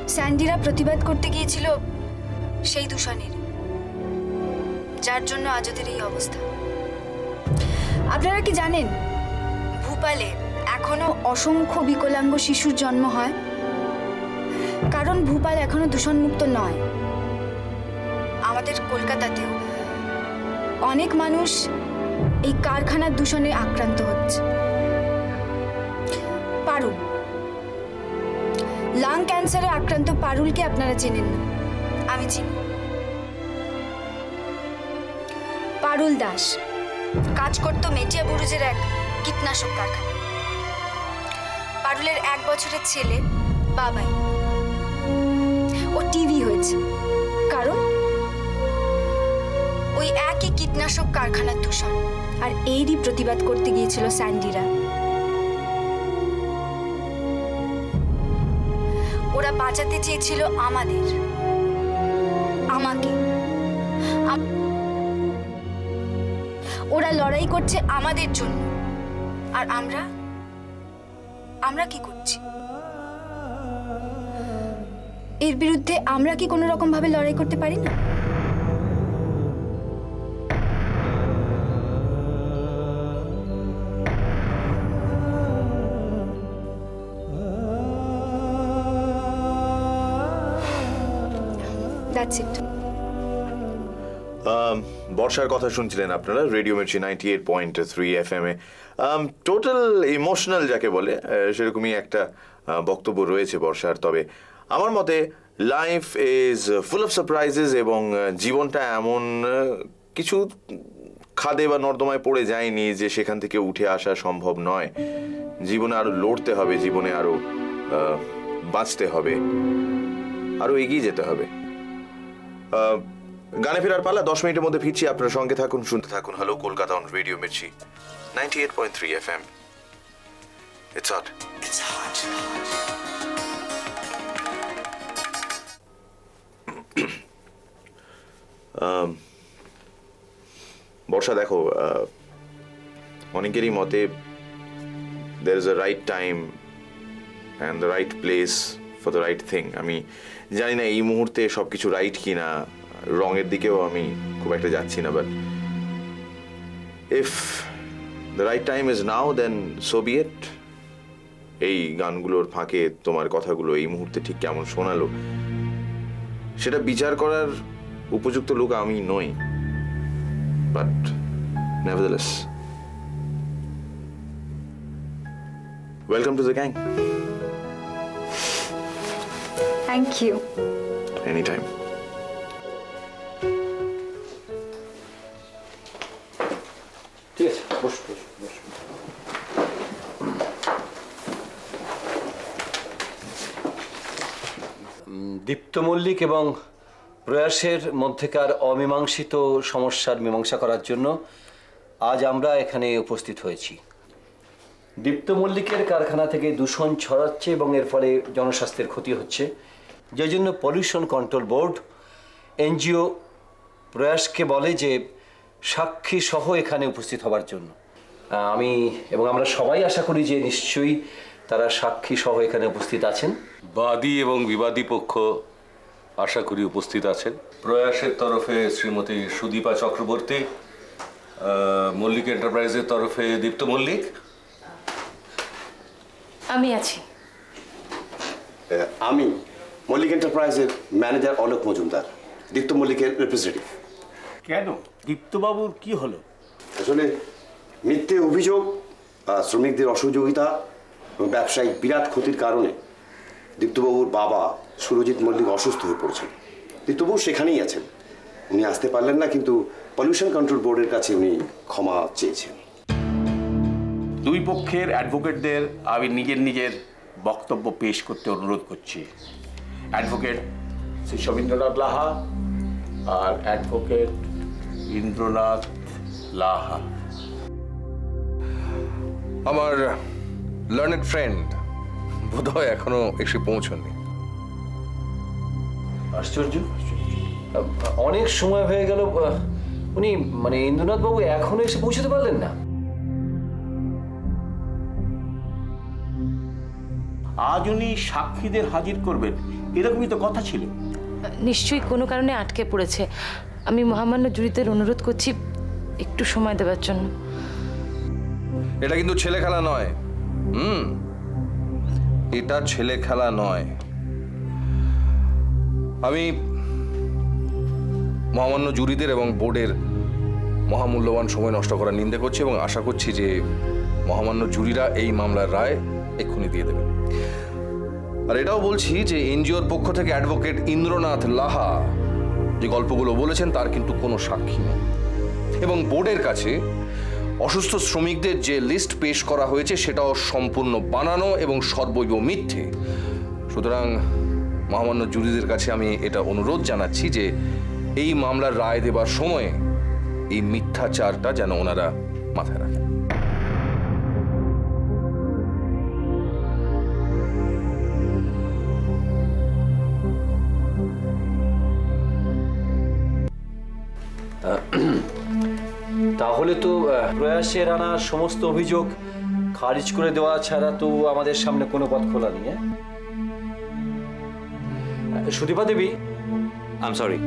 স্যান্ডিরা প্রতিবাদ করতে গিয়েছিল সেই দূষণের, যার জন্য আজ ওদের এই অবস্থা। আপনারা কি জানেন ভূপালে এখনো অসংখ্য বিকলাঙ্গ শিশুর জন্ম হয়? কারণ ভূপাল এখনো দূষণমুক্ত নয়। আমাদের কলকাতাতেও অনেক মানুষ এই কারখানার দূষণে আক্রান্ত হচ্ছে। পারুল, লাং ক্যান্সারে আক্রান্ত পারুলকে আপনারা চেনেন না, আমি চিনি। পারুল দাস কাজ করত মেটিয়া বুরুজের এক কীটনাশক কারখানা। পারুলের 1 বছরের ছেলে বাবাই, ও টিভি হয়েছে। কারণ ওই একই কীটনাশক কারখানার দূষণ, আর এরই প্রতিবাদ করতে গিয়েছিল স্যান্ডিরা। ওরা বাঁচাতে চেয়েছিল আমাকে। ওরা লড়াই করছে আমাদের জন্য, আর আমরা কি করছি? এর বিরুদ্ধে আমরা কি কোনো রকম ভাবে লড়াই করতে পারি না? That's it. বর্ষার কথা শুনছিলেন আপনারা রেডিও মির্চি 98.3 FM এ। টোটাল ইমোশনাল যাকে বলে সেরকমই একটা বক্তব্য রয়েছে বর্ষার। তবে আমার মতে life is full of surprises, এবং জীবনটা এমন কিছু খাদে বা নর্দমায় পড়ে যায়নি যে সেখান থেকে উঠে আসা সম্ভব নয়। জীবনে আরো লড়তে হবে, জীবনে আরো বাঁচতে হবে, আরো এগিয়ে যেতে হবে। গানে ফেরার পালা, 10 মিনিটের মধ্যে ফিরছি। আপনার সঙ্গে থাকুন, শুনতে থাকুন hello Kolkata on radio Mirchi 98.3 FM. It's hot. It's hot. বর্ষা দেখো, অনেকেরই মতে there is a right time and the right place for the right thing. আমি জানি না এই মুহূর্তে সবকিছু রাইট কিনা, রঙের দিকেও আমি খুব একটা যাচ্ছি না, but if the right time is now then so be it. এই গানগুলোর ফাঁকে তোমার কথাগুলো এই মুহূর্তে ঠিক কেমন শোনালো সেটা বিচার করার উপযুক্ত লোক আমি নই, but nevertheless welcome to the gang. Thank you. Any time. Deepta Mallick এবং প্রয়াসের মধ্যেকার অমীমাংসিত সমস্যার মীমাংসা করার জন্য আজ আমরা এখানে উপস্থিত হয়েছি। দীপ্ত মল্লিকের কারখানা থেকে দূষণ ছড়াচ্ছে এবং এর ফলে জনস্বাস্থ্যের ক্ষতি হচ্ছে, যে জন্য পলিউশন কন্ট্রোল বোর্ড এনজিও প্রয়াসকে বলে যে সাক্ষী সহ এখানে উপস্থিত হবার জন্য। আমি এবং আমরা সবাই আশা করি যে নিশ্চয়ই তারা সাক্ষী সহ এখানে উপস্থিত আছেন। বাদী এবং বিবাদী পক্ষ আশা করি উপস্থিত আছেন। প্রয়াসের তরফে শ্রীমতী সুদীপা চক্রবর্তী, মল্লিক এন্টারপ্রাইজের তরফে দীপ্ত মল্লিক। আমি আছি। আমি মল্লিক এন্টারপ্রাইজের ম্যানেজার অলোক মজুমদার, দীপ্ত মল্লিকের রিপ্রেজেন্টেটিভ। কেন, দীপ্তবাবুর কি হলো? আসলে মিথ্যে অভিযোগ, শ্রমিকদের অসহযোগিতা এবং ব্যবসায়িক বিরাট ক্ষতির কারণে দীপ্তবাবুর বাবা সুরজিৎ মল্লিক অসুস্থ হয়ে পড়েছেন। দীপ্তবাবু সেখানেই আছেন, উনি আসতে পারলেন না, কিন্তু পলিউশন কন্ট্রোল বোর্ডের কাছে উনি ক্ষমা চেয়েছেন। দুই পক্ষের অ্যাডভোকেটদের আমি নিজের বক্তব্য পেশ করতে অনুরোধ করছি। অ্যাডভোকেট শ্রী শবীন্দ্রনাথ লাহা আর অ্যাডভোকেট ইন্দ্রনাথ লাহা। আমার লার্নেড ফ্রেন্ড বোধহয় এখনো এসে পৌঁছননি। আশ্চর্য, অনেক সময় হয়ে গেল, উনি মানে ইন্দ্রনাথ বাবু এখনো এসে পৌঁছতে পারলেন না? আজ উনি সাক্ষীদের হাজির করবেন, এরকমই তো কথা ছিল। নিশ্চয়ই কোনো কারণে আটকে পড়েছে। আমি মহামান্য জুরিদের অনুরোধ করছি একটু সময় দেওয়ার জন্য। এটা কিন্তু ছেলে খেলা নয়। এটা ছেলে খেলা নয়। আমি মহামান্য জুরিদের এবং বোর্ডের মহামূল্যবান সময় নষ্ট করার নিন্দা করছি এবং আশা করছি যে মহামান্য জুরিরা এই মামলার রায় এক্ষুনি দিয়ে দেবেন। আর এটাও বলছি যে এনজিওর পক্ষ থেকে অ্যাডভোকেট ইন্দ্রনাথ লাহা যে গল্পগুলো বলেছেন তার কিন্তু কোনো সাক্ষী নেই, এবং বোর্ডের কাছে অসুস্থ শ্রমিকদের যে লিস্ট পেশ করা হয়েছে সেটাও সম্পূর্ণ বানানো এবং সর্বৈব মিথ্যে। সুতরাং মহামান্য জুরিদের কাছে আমি এটা অনুরোধ জানাচ্ছি যে এই মামলার রায় দেবার সময়ে এই মিথ্যাচারটা যেন ওনারা মাথায় রাখেন। তাহলে তো প্রয়াসের আনা সমস্ত অভিযোগ খারিজ করে দেওয়া ছাড়া তো আমাদের সামনে কোনো পথ খোলা নেই। Sudipa Devi, I am sorry.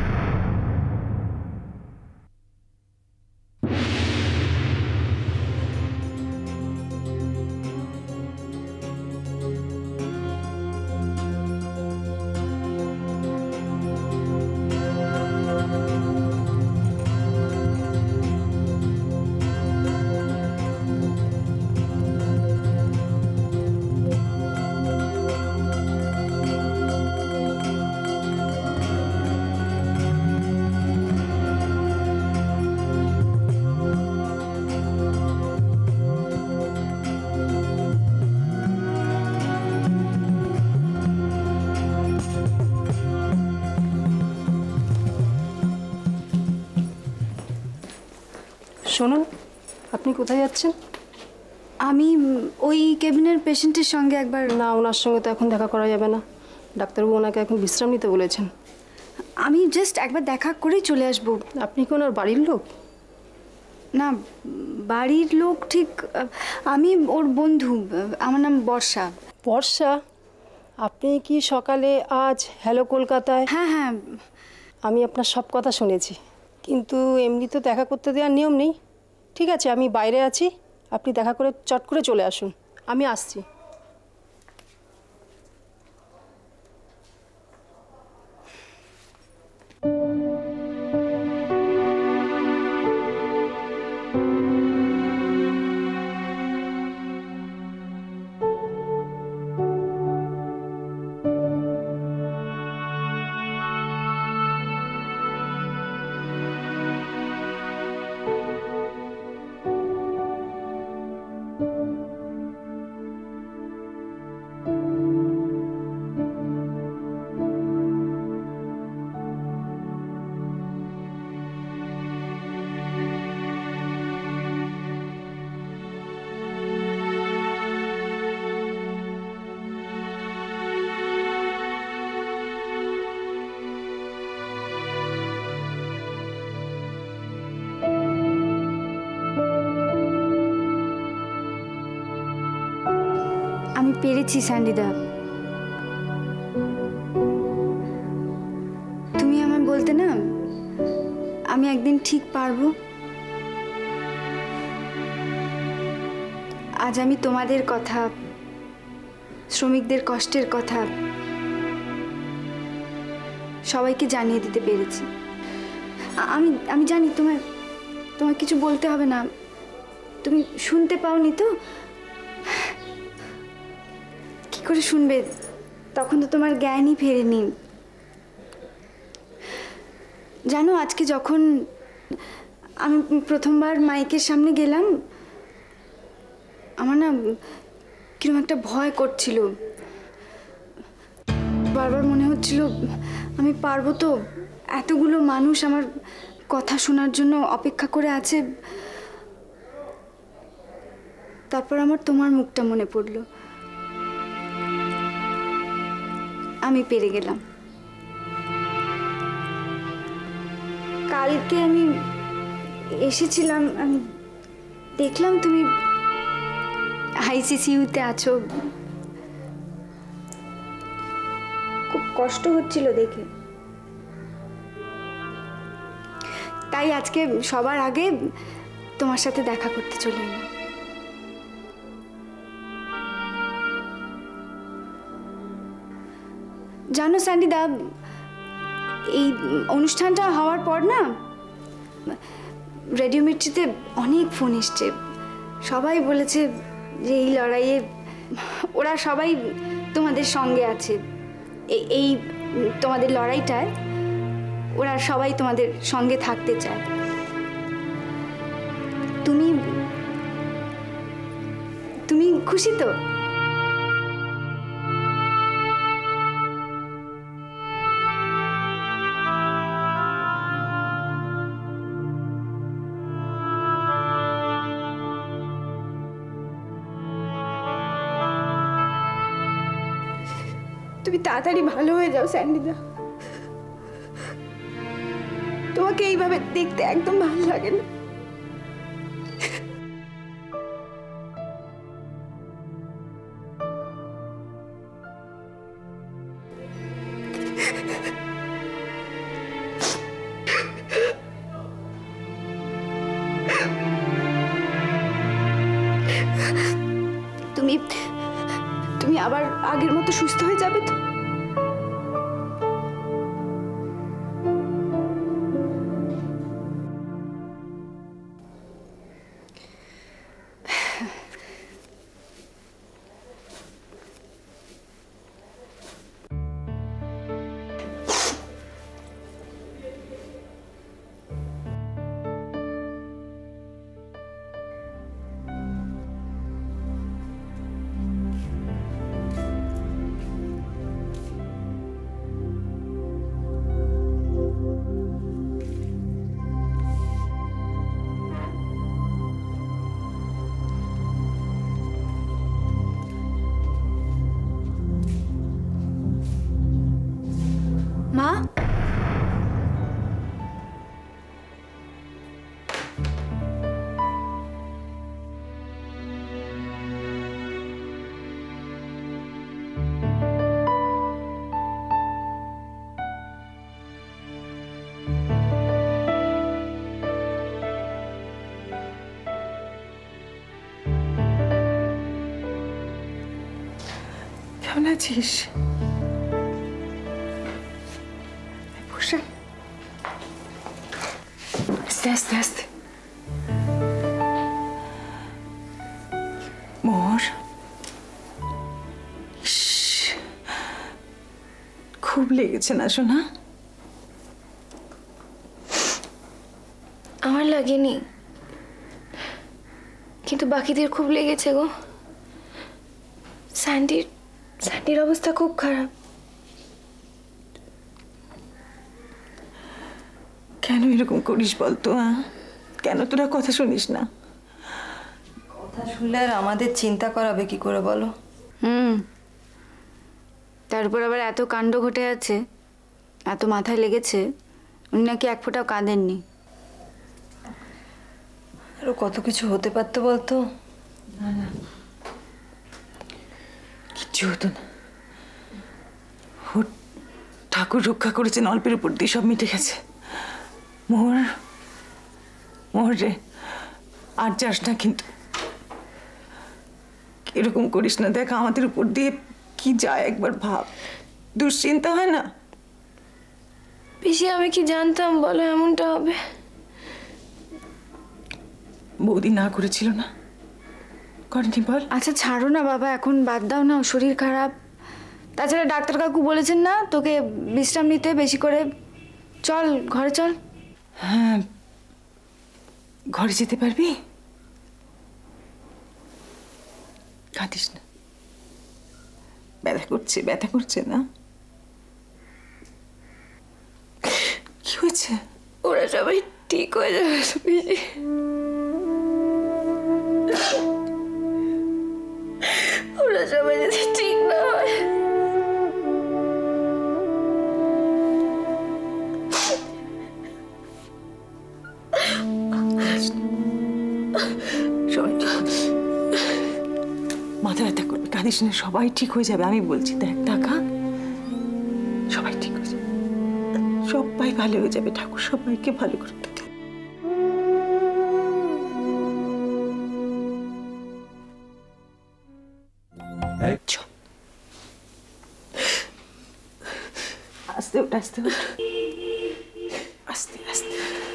শুনুন, আপনি কোথায় যাচ্ছেন? আমি ওই কেবিনের পেশেন্টের সঙ্গে একবার। না, ওনার সঙ্গে তো এখন দেখা করা যাবে না। ডাক্তারবাবু ওনাকে এখন বিশ্রাম নিতে বলেছেন। আমি জাস্ট একবার দেখা করেই চলে আসবো। আপনি কি ওনার বাড়ির লোক? না, বাড়ির লোক ঠিক, আমি ওর বন্ধু। আমার নাম বর্ষা। বর্ষা? আপনি কি সকালে আজ হ্যালো কলকাতায়? হ্যাঁ হ্যাঁ, আমি আপনার সব কথা শুনেছি, কিন্তু এমনি তো দেখা করতে দেওয়ার নিয়ম নেই। ঠিক আছে, আমি বাইরে আছি, আপনি দেখা করে চট করে চলে আসুন, আমি আসছি। আমি পেরেছি স্যান্ডিদা। তুমি আমায় বলতে না, আমি একদিন ঠিক পারবো। আজ আমি তোমাদের কথা, শ্রমিকদের কষ্টের কথা সবাইকে জানিয়ে দিতে পেরেছি। আমি জানি তোমার কিছু বলতে হবে না, তুমি শুনতে পাওনি তো। কি করে শুনবে, তখন তো তোমার জ্ঞানই ফেরেনি। জানো, আজকে যখন আমি প্রথমবার মাইকের সামনে গেলাম, আমার না কিরকম একটা ভয় করছিল। বারবার মনে হচ্ছিল আমি পারবো তো, এতগুলো মানুষ আমার কথা শোনার জন্য অপেক্ষা করে আছে। তারপর আমার তোমার মুখটা মনে পড়লো, আমি পেরে গেলাম। কালকে আমি এসেছিলাম, আমি দেখলাম তুমি আইসিসিউতে আছো। খুব কষ্ট হচ্ছিল দেখে। তাই আজকে সবার আগে তোমার সাথে দেখা করতে চলে এলাম। জানো স্যান্ডিদা, এই অনুষ্ঠানটা হওয়ার পর না রেডিও মির্চিতে অনেক ফোন এসছে। সবাই বলেছে যে এই লড়াইয়ে ওরা সবাই তোমাদের সঙ্গে আছে। এই তোমাদের লড়াইটায় ওরা সবাই তোমাদের সঙ্গে থাকতে চায়। তুমি খুশি তো? তুমি তাড়াতাড়ি ভালো হয়ে যাও স্যান্ডিদা। তোমাকে এইভাবে দেখতে একদম ভালো লাগে না। তুমি আবার আগের মতো সুস্থ হয়ে যাবে তো? মা, কেমন আছিস? আস্তে আস্তে আস্তে। মোর খুব লেগেছে না সোনা? আমার লাগেনি, কিন্তু বাকিদের খুব লেগেছে গো। স্যান্ডির অবস্থা খুব খারাপ। কেন এরকম করিস বলতো? কেন তোরা কথা শুনিস না? কথা শুনলে আর আমাদের চিন্তা করাবে কি করে বলো? তারপর আবার এত কাণ্ড ঘটে আছে, এত মাথায় লেগেছে, উনি নাকি এক ফোঁটাও কাঁদেননি। আরো কত কিছু হতে পারতো বলতো। না না, কিচ্ছু হতো না। ঠাকুর রক্ষা করেছেন, অল্পের উপর দিয়ে সব মিটে গেছে। মোর রে, আর যাস না কিন্তু। এরকম করিস না। দেখ আমাদের উপর দিয়ে কি যায় একবার ভাব। দুশ্চিন্তা হয় না? পিসি, আমি কি জানতাম বলো এমনটা হবে? বৌদি না করেছিল না? করেনি বল? আচ্ছা ছাড়ো না বাবা, এখন বাদ দাও না, শরীর খারাপ। তাছাড়া ডাক্তার কাকু বলেছেন না তোকে বিশ্রাম নিতে বেশি করে। চল ঘরে চল। হ্যাঁ, ঘরে যেতে পারবি? কাঁদিস না, ব্যথা করছে না? কি হয়েছে? ওরা সবাই ঠিক হয়ে যাবে পিসি। ওরা সবাই যদি ঠিক না হয়, মাথা ব্যথা করবে, কাঁদিস না, সবাই ঠিক হয়ে যাবে। আমি বলছি দেখ টাকা, সবাই ঠিক হয়ে যাবে, সবাই ভালো হয়ে যাবে ঠাকুর, সবাইকে ভালো করে দেবে। আস্তে ওঠ, আস্তে ওঠ, আস্তে আস্তে।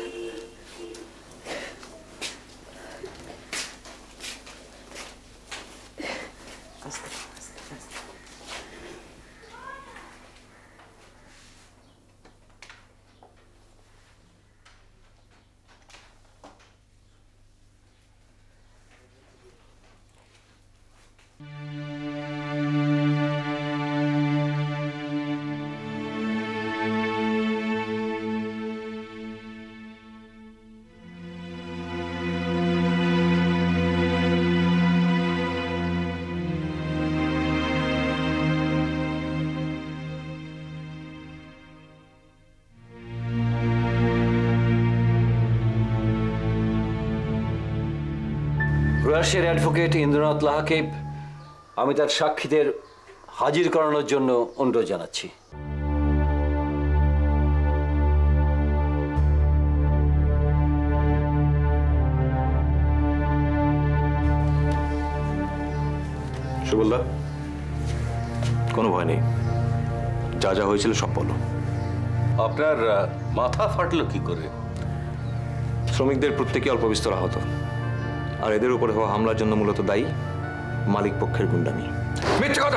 প্রয়াসের অ্যাডভোকেট ইন্দ্রনাথ লাহাকে আমি তার সাক্ষীদের হাজির করানোর জন্য অনুরোধ জানাচ্ছি। সুবলদা, কোনো ভয় নেই, যা যা হয়েছিল সব বলো। আপনার মাথা ফাটলো কি করে? শ্রমিকদের প্রত্যেকে অল্প বিস্তর আহত, আর এদের উপরে হওয়া হামলার জন্য মূলত দায়ী মালিক পক্ষের গুন্ডামি। মিথ্যে কথা!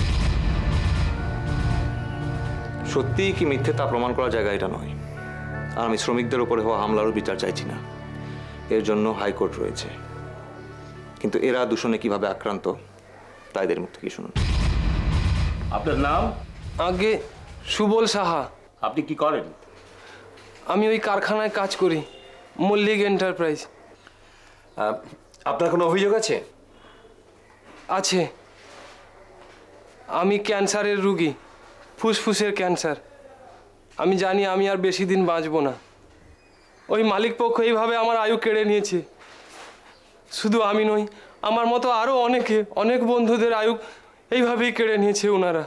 সত্যি কি মিথ্যে তা প্রমাণ করার জায়গা এটা নয়। আর আমি শ্রমিকদের উপরে হওয়া হামলারও বিচার চাইছি না, এর জন্য হাইকোর্ট রয়েছে। কিন্তু এরা দূষণে কিভাবে আক্রান্ত তা এদের মুখ থেকে শুনুন। আপনার নাম? আগে সুবল সাহা। আপনি কি করেন? আমি ওই কারখানায় কাজ করি, মল্লিক এন্টারপ্রাইজ। আপনার কোনো অভিযোগ আছে? আছে। আমি ক্যান্সারের রুগী, ফুসফুসের ক্যান্সার। আমি জানি আমি আর বেশি দিন বাঁচব না। ওই মালিক পক্ষ এইভাবে আমার আয়ু কেড়ে নিয়েছে। শুধু আমি নই, আমার মতো আরও অনেকে, অনেক বন্ধুদের আয়ু এইভাবেই কেড়ে নিয়েছে ওনারা।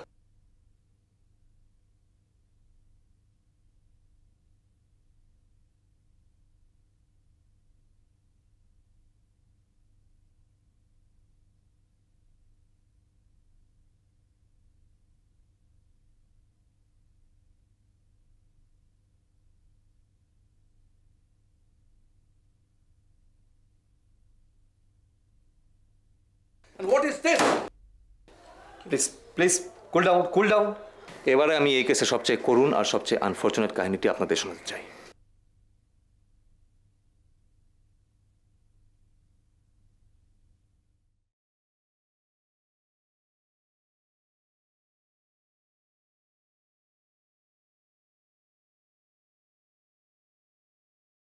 What is this? Please, cool down. এবারে আমি এই কেসে সবচেয়ে করুণ আর সবচেয়ে আনফরচুনেট কাহিনীটি আপনাদের শোনাতে চাই।